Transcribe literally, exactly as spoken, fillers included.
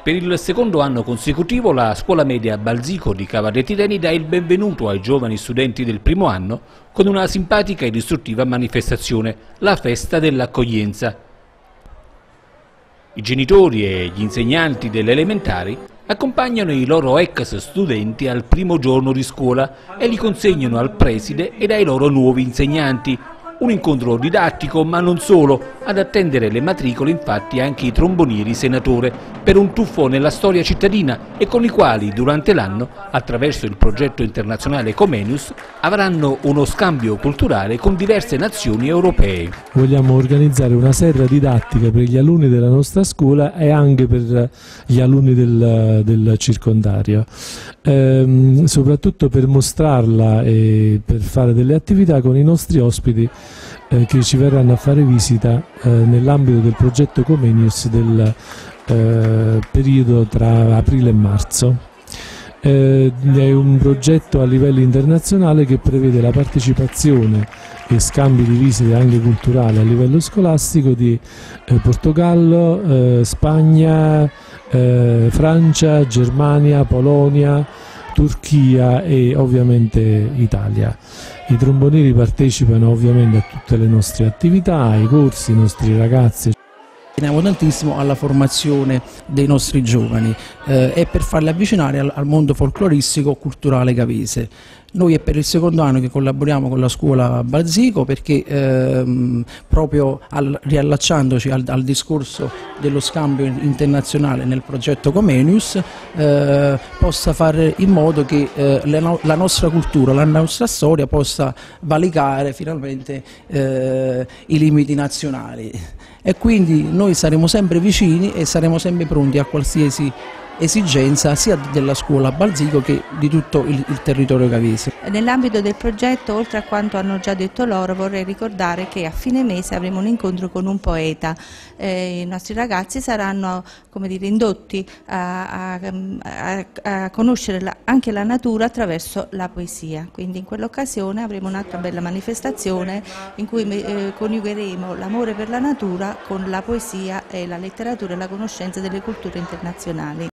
Per il secondo anno consecutivo la scuola media Balzico di Cava Tirreni dà il benvenuto ai giovani studenti del primo anno con una simpatica ed istruttiva manifestazione, la festa dell'accoglienza. I genitori e gli insegnanti delle elementari accompagnano i loro ex studenti al primo giorno di scuola e li consegnano al preside ed ai loro nuovi insegnanti. Un incontro didattico, ma non solo. Ad attendere le matricole infatti anche i trombonieri senatore per un tuffo nella storia cittadina e con i quali durante l'anno, attraverso il progetto internazionale Comenius, avranno uno scambio culturale con diverse nazioni europee. Vogliamo organizzare una serra didattica per gli alunni della nostra scuola e anche per gli alunni del, del circondario, ehm, soprattutto per mostrarla e per fare delle attività con i nostri ospiti Eh, che ci verranno a fare visita eh, nell'ambito del progetto Comenius del eh, periodo tra aprile e marzo. Eh, è un progetto a livello internazionale che prevede la partecipazione e scambi di visite anche culturali a livello scolastico di eh, Portogallo, eh, Spagna, eh, Francia, Germania, Polonia, Turchia e ovviamente Italia. I trombonieri partecipano ovviamente a tutte le nostre attività, ai corsi, i nostri ragazzi. Teniamo tantissimo alla formazione dei nostri giovani eh, e per farli avvicinare al, al mondo folcloristico culturale cavese. Noi è per il secondo anno che collaboriamo con la scuola Balzico perché ehm, proprio al, riallacciandoci al, al discorso dello scambio internazionale nel progetto Comenius eh, possa fare in modo che eh, la, la nostra cultura, la nostra storia possa valicare finalmente eh, i limiti nazionali. E quindi noi saremo sempre vicini e saremo sempre pronti a qualsiasi esigenza sia della scuola Balzico che di tutto il, il territorio cavese. Nell'ambito del progetto, oltre a quanto hanno già detto loro, vorrei ricordare che a fine mese avremo un incontro con un poeta. Eh, I nostri ragazzi saranno, come dire, indotti a, a, a, a conoscere la, anche la natura attraverso la poesia. Quindi in quell'occasione avremo un'altra bella manifestazione in cui eh, coniugheremo l'amore per la natura con la poesia e la letteratura e la conoscenza delle culture internazionali.